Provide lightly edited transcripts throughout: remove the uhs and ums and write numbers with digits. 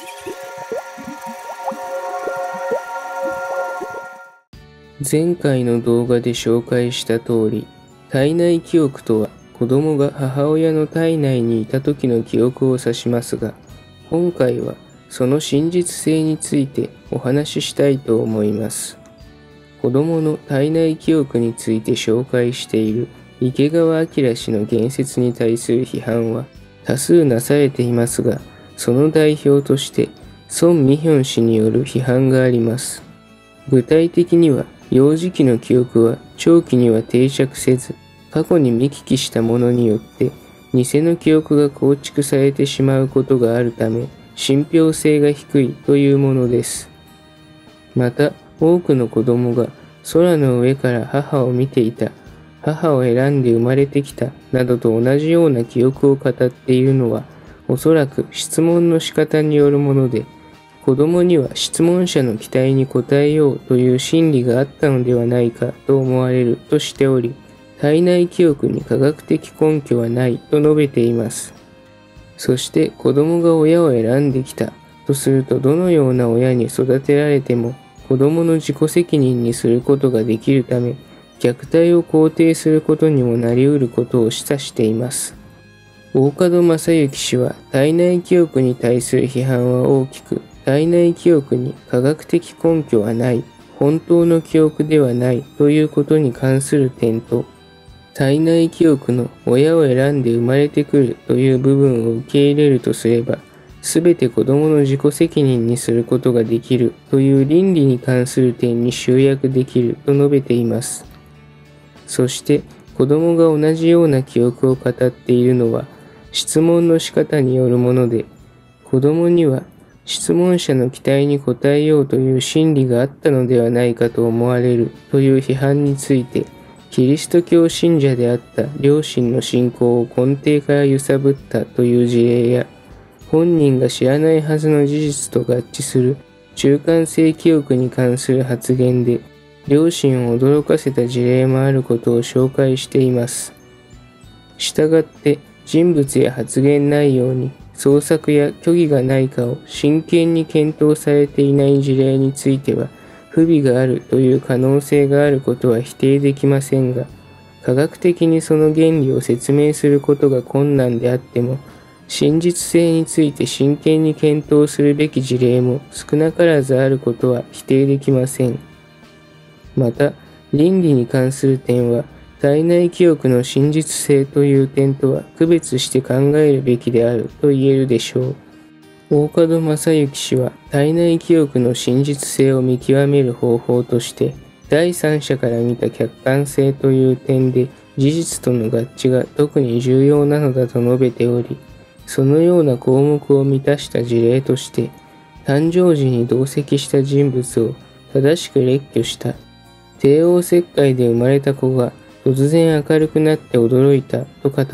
前回の動画で紹介した通り、体内記憶とは子供が母親の体内にいた時の記憶を指しますが、今回はその真実性についてお話ししたいと思います。子供の体内記憶について紹介している池川明氏の言説に対する批判は多数なされていますが、その代表として孫美hyun氏による批判があります。具体的には、幼児期の記憶は長期には定着せず、過去に見聞きしたものによって偽の記憶が構築されてしまうことがあるため、信憑性が低いというものです。また、多くの子供が空の上から母を見ていた、母を選んで生まれてきたなどと同じような記憶を語っているのは、おそらく質問の仕方によるもので、子供には質問者の期待に応えようという心理があったのではないかと思われるとしており、体内記憶に科学的根拠はないと述べています。そして子供が親を選んできたとすると、どのような親に育てられても子供の自己責任にすることができるため、虐待を肯定することにもなり得ることを示唆しています。大門正幸氏は体内記憶に対する批判は大きく、体内記憶に科学的根拠はない、本当の記憶ではないということに関する点と、体内記憶の親を選んで生まれてくるという部分を受け入れるとすれば、すべて子供の自己責任にすることができるという倫理に関する点に集約できると述べています。そして子供が同じような記憶を語っているのは、質問の仕方によるもので、子供には質問者の期待に応えようという心理があったのではないかと思われるという批判について、キリスト教信者であった両親の信仰を根底から揺さぶったという事例や、本人が知らないはずの事実と合致する中間性記憶に関する発言で、両親を驚かせた事例もあることを紹介しています。したがって、人物や発言内容に創作や虚偽がないかを真剣に検討されていない事例については、不備があるという可能性があることは否定できませんが、科学的にその原理を説明することが困難であっても、真実性について真剣に検討するべき事例も少なからずあることは否定できません。また、倫理に関する点は、体内記憶の真実性という点とは区別して考えるべきであると言えるでしょう。大門正幸氏は体内記憶の真実性を見極める方法として、第三者から見た客観性という点で事実との合致が特に重要なのだと述べており、そのような項目を満たした事例として、誕生時に同席した人物を正しく列挙した、帝王切開で生まれた子が突然明るくなって驚いたと語った、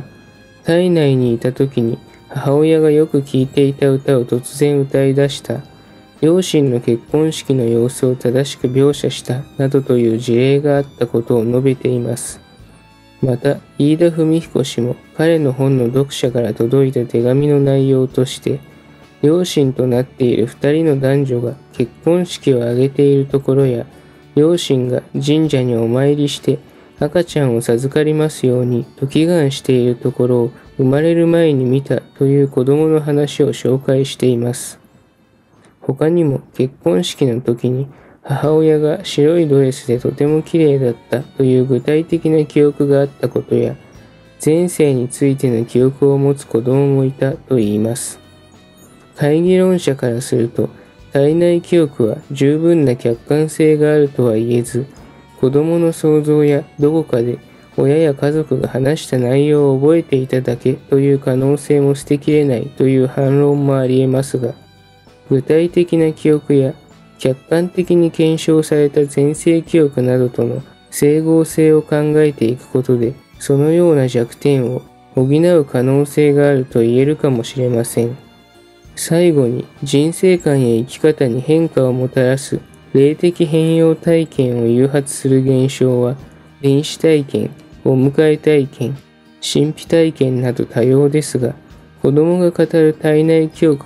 体内にいた時に母親がよく聴いていた歌を突然歌い出した、両親の結婚式の様子を正しく描写したなどという事例があったことを述べています。また、飯田文彦氏も彼の本の読者から届いた手紙の内容として、両親となっている2人の男女が結婚式を挙げているところや、両親が神社にお参りして赤ちゃんを授かりますようにと祈願しているところを生まれる前に見たという子供の話を紹介しています。他にも結婚式の時に母親が白いドレスでとても綺麗だったという具体的な記憶があったことや、前世についての記憶を持つ子供もいたと言います。懐疑論者からすると、体内記憶は十分な客観性があるとは言えず、子供の想像やどこかで親や家族が話した内容を覚えていただけという可能性も捨てきれないという反論もあり得ますが、具体的な記憶や客観的に検証された前世記憶などとの整合性を考えていくことで、そのような弱点を補う可能性があると言えるかもしれません。最後に、人生観や生き方に変化をもたらす霊的変容体験を誘発する現象は、臨死体験、お迎え体験、神秘体験など多様ですが、子供が語る体内記憶が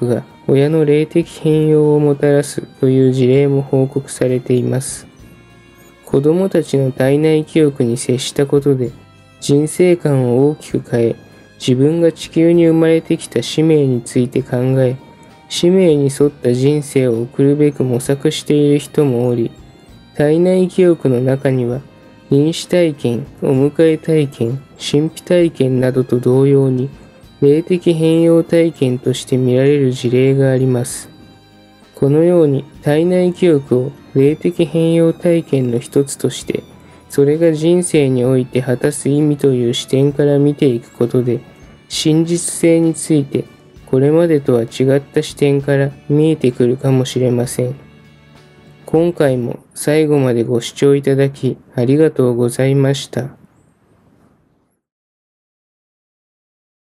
親の霊的変容をもたらすという事例も報告されています。子供たちの体内記憶に接したことで、人生観を大きく変え、自分が地球に生まれてきた使命について考え、使命に沿った人生を送るべく模索している人もおり、体内記憶の中には、臨死体験、お迎え体験、神秘体験などと同様に、霊的変容体験として見られる事例があります。このように体内記憶を霊的変容体験の一つとして、それが人生において果たす意味という視点から見ていくことで、真実性についてこれまでとは違った視点から見えてくるかもしれません。今回も最後までご視聴いただきありがとうございました。